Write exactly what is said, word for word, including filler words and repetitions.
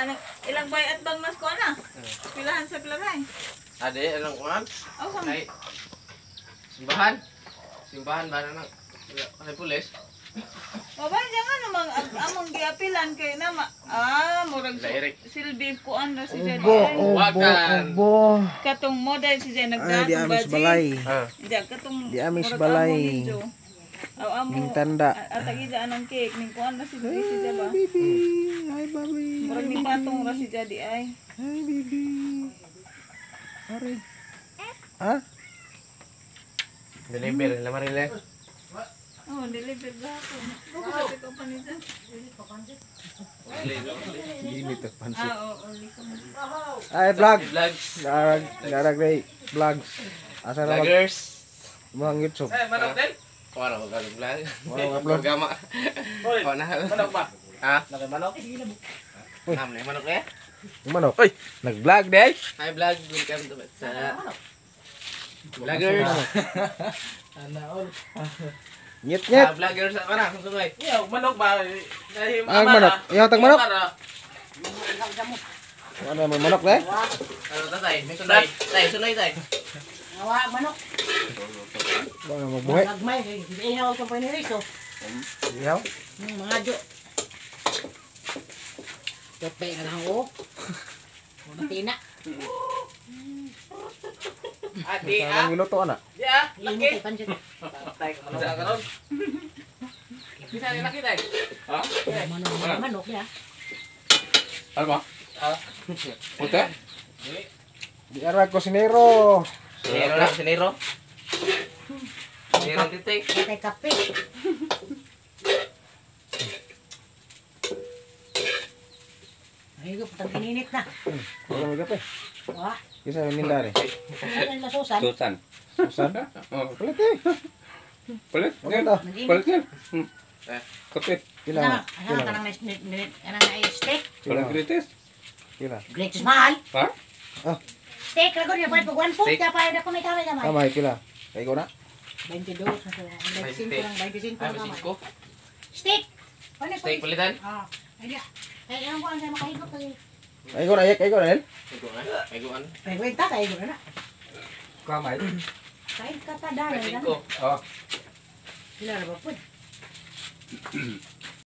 Anong ilang bayad bang mas ko na? Pilahan sa pilaray. Ade, anong kuhan? Oh, kam. Ay, simbahan. Simbahan ba na nang? Ay, pulis. Mabay diyan ano mang ag- among giapilan kay nama. Ah, murag Direct. silbi ko ano si Jedi. Ubo, ay. ubo, Wagan. ubo. Katong model si Jedi Ah, nagdatong di amis balay. Ah. Diya katong Di amis murag balay. amo medyo. Aw amo. Ning tanda. Atagi dyan ang cake ning kuan na si Jedi si Jedi ba. Baby, hi baby. Murag ni patong ra si Jedi ay. Hi baby. Sorry. Ha? Deliver, lamarile. Oh, deliver ako. Bakit ko pa nito? Gini to pansit. Ah, oo, uli ko. Ay, vlog. Vlogs. Darag, darag day. Vlogs. Asa na mag Vloggers. mga YouTube. Eh, manok din? Wala ko vlog. Wala ko upload. Gama. Hoy, Oh, na. manok ba? Ha? Laki manok? Uy. Am na manok eh. Yung manok. Uy, nag-vlog day. Hi vlog, welcome to sa Vloggers. Ana all. Nyet nyet. Ah, vloggers sa mana, sunod. Iya, manok ba? Dahil Ang manok. Yung tag manok. Ano mo manok day? Ano tatay? Sunod. Tay, sunod tay. Awa, manok. Ano mo buhay? Nagmay, ihaw sa paniriso. Ihaw. Yung mga jo. Tope ka lang o. Mga tina. Adi Saan ah. ang giluto ana? Di ah. Limo Laki. kay pansit. Tay ka manok. Sa karon. Bisa ni laki tay. Ha? Manok, mga manok ya. Ano ba? Ah. Puta? Di ara kosinero. Sinero na, sinero. Sinero titik. Katay kape. Ay, ko patang kininit na. Wala mo gape. Wah, Kisa yung ninda ni. ano yung lasusan? Tutan. Saan? Oh, Palit eh. palit. Ano to? Palit yan. Hmm. Eh, kapit. Kila. Ano, ano Kila. ka nang ano na steak? Walang kritis. Kila. Great mahal. Ha? Steak, ragon niya, pwede pag one foot, Steak. kaya pwede ako may kamay kamay. Kamay kila. Kay ko na. twenty-two, twenty-five lang, twenty-five Ay, lang kamay. masiko. Steak! Ano Steak palitan. Ah, ay di. Ay, anong ko ang sa makahigop kay. Kay ko na, kay ko na. Nel. Iguan. Iguan. Kay kwenta kay ko na. Kamay. Kay katada na. Masiko. Oh. Sila ra ba pud?